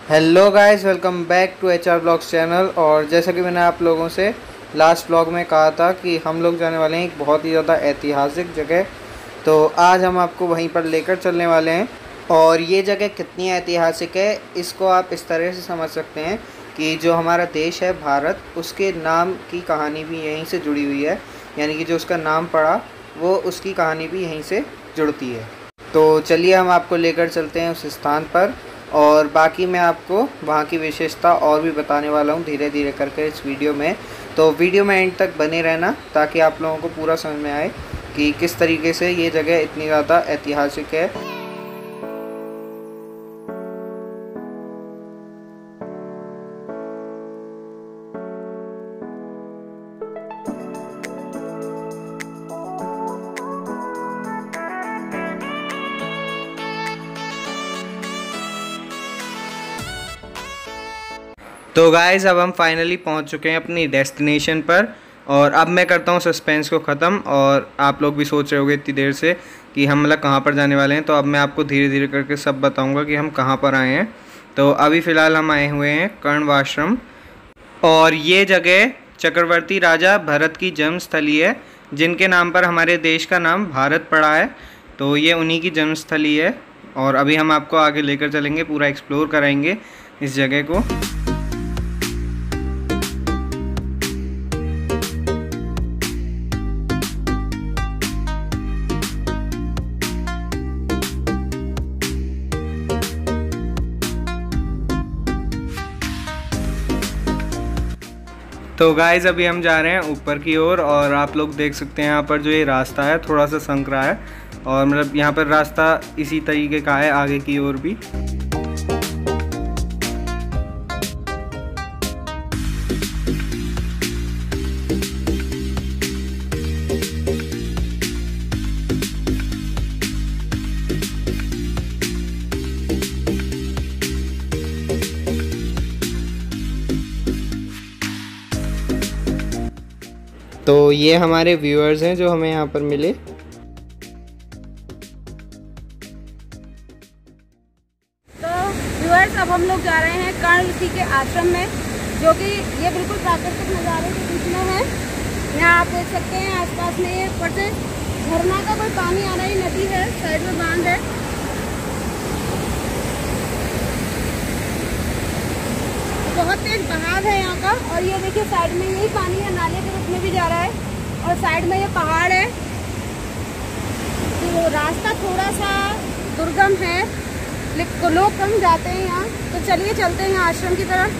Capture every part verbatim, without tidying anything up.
Hello guys, welcome back to H R blogs channel. और जैसा कि मैंने आप लोगों से लास्ट ब्लॉग में कहा था कि हम लोग जाने वाले हैं एक बहुत ही ज़्यादा ऐतिहासिक जगह, तो आज हम आपको वहीं पर लेकर चलने वाले हैं। और ये जगह कितनी ऐतिहासिक है इसको आप इस तरह से समझ सकते हैं कि जो हमारा देश है भारत, उसके नाम की कहानी भी यहीं से जुड़ी हुई है, यानी कि जो उसका नाम पड़ा वो उसकी कहानी भी यहीं से जुड़ती है। तो चलिए हम आपको लेकर चलते हैं उस स्थान पर, और बाकी मैं आपको वहाँ की विशेषता और भी बताने वाला हूँ धीरे धीरे करके इस वीडियो में। तो वीडियो में एंड तक बने रहना ताकि आप लोगों को पूरा समझ में आए कि किस तरीके से ये जगह इतनी ज़्यादा ऐतिहासिक है। तो गाइस, अब हम फाइनली पहुंच चुके हैं अपनी डेस्टिनेशन पर, और अब मैं करता हूं सस्पेंस को ख़त्म। और आप लोग भी सोच रहे होंगे इतनी देर से कि हम मतलब कहां पर जाने वाले हैं, तो अब मैं आपको धीरे धीरे करके सब बताऊंगा कि हम कहां पर आए हैं। तो अभी फ़िलहाल हम आए हुए हैं कर्णवाश्रम, और ये जगह चक्रवर्ती राजा भरत की जन्मस्थली है, जिनके नाम पर हमारे देश का नाम भारत पड़ा है। तो ये उन्हीं की जन्मस्थली है, और अभी हम आपको आगे लेकर चलेंगे, पूरा एक्सप्लोर कराएंगे इस जगह को। तो गाइज़, अभी हम जा रहे हैं ऊपर की ओर, और, और आप लोग देख सकते हैं यहाँ पर जो ये रास्ता है थोड़ा सा संक रहा है, और मतलब यहाँ पर रास्ता इसी तरीके का है आगे की ओर भी। तो ये हमारे व्यूअर्स हैं जो हमें यहाँ पर मिले। तो व्यूअर्स, अब हम लोग जा रहे हैं कर्ण ऋषि के आश्रम में, जो कि ये बिल्कुल प्राकृतिक नज़ारे के बीच में है। यहाँ आप देख सकते हैं आसपास में ये ऊपर से झरना का कोई पानी आ रही नदी है, साइड में बांध है। बहुत तेज बहाव है यहाँ का, और ये देखिए साइड में यही पानी है, नाले के रूप में भी जा रहा है, और साइड में ये पहाड़ है। तो रास्ता थोड़ा सा दुर्गम है, लेकिन लोग कम जाते हैं यहाँ। तो चलिए चलते हैं आश्रम की तरफ।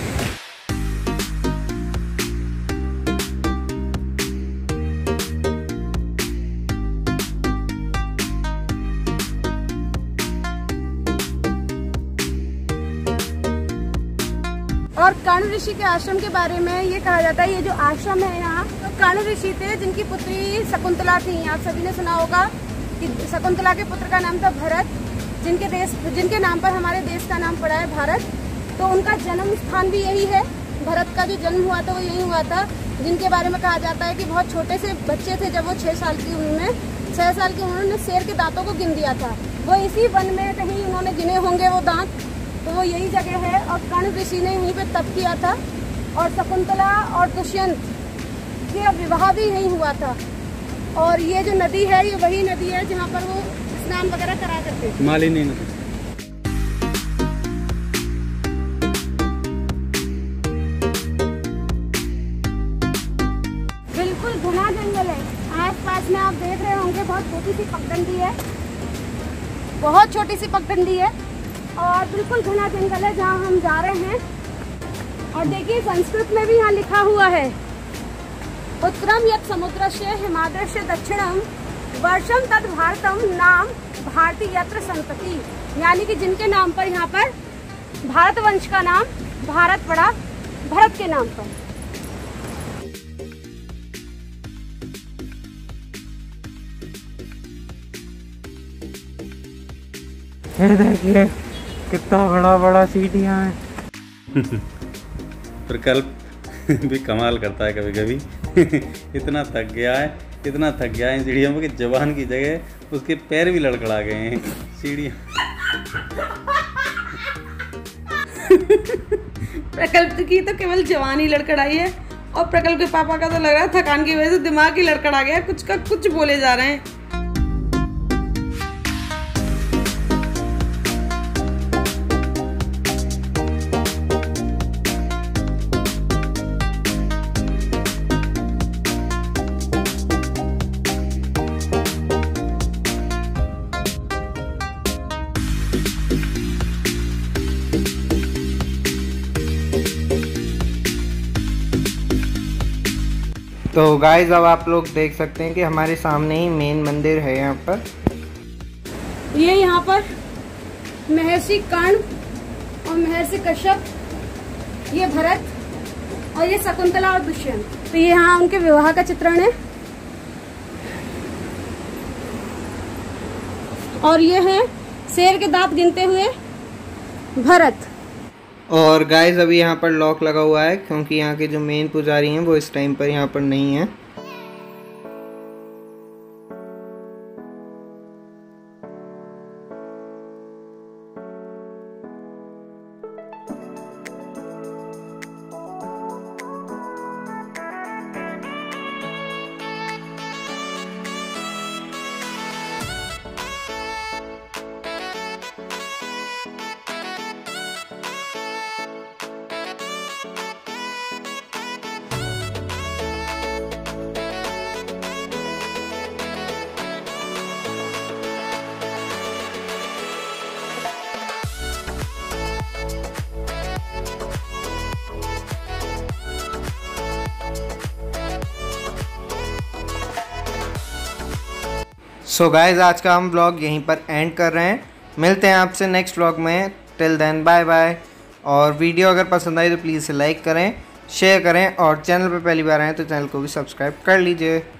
और कर्ण ऋषि के आश्रम के बारे में ये कहा जाता है, ये जो आश्रम है यहाँ, तो कर्ण ऋषि थे जिनकी पुत्री शकुंतला थी। आप सभी ने सुना होगा कि शकुंतला के पुत्र का नाम था भरत, जिनके देश जिनके नाम पर हमारे देश का नाम पड़ा है भारत। तो उनका जन्म स्थान भी यही है। भरत का जो जन्म हुआ था वो यही हुआ था, जिनके बारे में कहा जाता है कि बहुत छोटे से बच्चे थे जब वो छः साल की उम्र में छः साल की उम्र में शेर के दांतों को गिन दिया था। वो इसी वन में कहीं उन्होंने गिने होंगे वो दांत, तो वो यही जगह है। और कर्ण ऋषि ने यहीं पे तप किया था, और शकुंतला और दुष्यंत के विवाह भी यहीं हुआ था। और ये जो नदी है ये वही नदी है जहाँ पर वो स्नान वगैरह करा करते थे, मालिनी नदी। बिल्कुल घना जंगल है, आसपास में आप देख रहे होंगे बहुत छोटी सी पगडंडी है, बहुत छोटी सी पगडंडी है, और बिल्कुल घना जंगल है जहाँ हम जा रहे हैं। और देखिए संस्कृत में भी यहाँ लिखा हुआ है, उत्तरम यत् समुद्रस्य हिमाद्रस्य दक्षिणम वर्षम तद भारतम नाम भारती यत्र संतति, यानी कि जिनके नाम पर यहाँ पर भारत वंश का नाम भारत पड़ा, भरत के नाम पर। ये देखिए कितना बड़ा बड़ा सीढ़ियाँ हैं। प्रकल्प भी कमाल करता है कभी कभी। इतना थक गया है, इतना थक गया है इन सीढ़ियों में कि जवान की जगह उसके पैर भी लड़खड़ा गए हैं सीढ़ियाँ। प्रकल्प की तो केवल जवानी लड़खड़ाई है और प्रकल्प के पापा का तो लग रहा है थकान की वजह से दिमाग ही लड़खड़ा गया, कुछ का कुछ बोले जा रहे हैं। तो गाइस अब आप लोग देख सकते हैं कि हमारे सामने ही मेन मंदिर है यहाँ पर। ये यहाँ पर महर्षि कर्ण और महर्षि कश्यप, ये भरत और ये शकुंतला और दुष्यंत, तो ये यहाँ उनके विवाह का चित्रण है। और ये है शेर के दांत गिनते हुए भरत। और गाइस अभी यहाँ पर लॉक लगा हुआ है क्योंकि यहाँ के जो मेन पुजारी हैं वो इस टाइम पर यहाँ पर नहीं है। सो so गाइज आज का हम व्लॉग यहीं पर एंड कर रहे हैं। मिलते हैं आपसे नेक्स्ट व्लॉग में। Till then bye bye. और वीडियो अगर पसंद आई तो प्लीज़ लाइक करें, शेयर करें और चैनल पर पहली बार आए तो चैनल को भी सब्सक्राइब कर लीजिए।